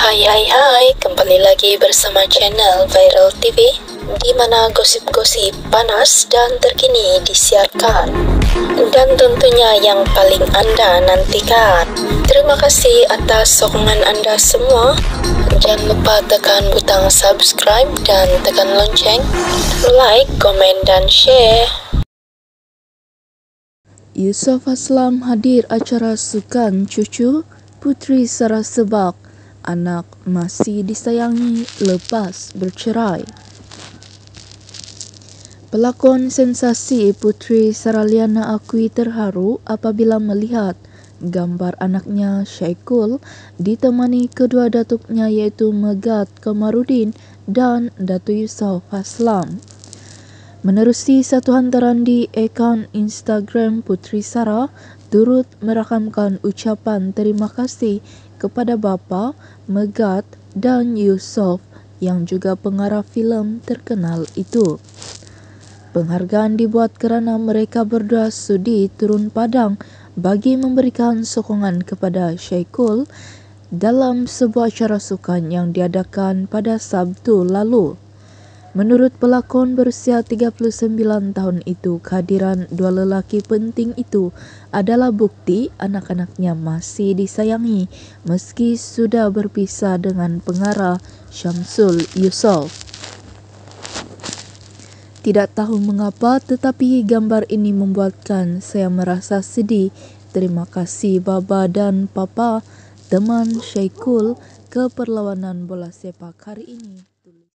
Hai, kembali lagi bersama channel Viral TV, di mana gosip-gosip panas dan terkini disiarkan, dan tentunya yang paling Anda nantikan. Terima kasih atas sokongan Anda semua. Jangan lupa tekan butang subscribe dan tekan lonceng, like, komen, dan share. Yusuf Aslam hadir acara sukan cucu Putri Sarah Sebak, anak masih disayangi lepas bercerai. Pelakon sensasi Putri Saraliana akui terharu apabila melihat gambar anaknya Syaikul ditemani kedua datuknya iaitu Megat Komarudin dan Datuk Yusuf Aslam. Menerusi satu hantaran di akaun Instagram, Putri Sarah turut merakamkan ucapan terima kasih kepada bapa, Megat dan Yusuf yang juga pengarah filem terkenal itu. Penghargaan dibuat kerana mereka berdua sudi turun padang bagi memberikan sokongan kepada Syaikul dalam sebuah acara sukan yang diadakan pada Sabtu lalu. Menurut pelakon berusia 39 tahun itu, kehadiran dua lelaki penting itu adalah bukti anak-anaknya masih disayangi meski sudah berpisah dengan pengarah Syamsul Yusof. Tidak tahu mengapa, tetapi gambar ini membuatkan saya merasa sedih. Terima kasih Baba dan Papa teman Syaikul ke perlawanan bola sepak hari ini.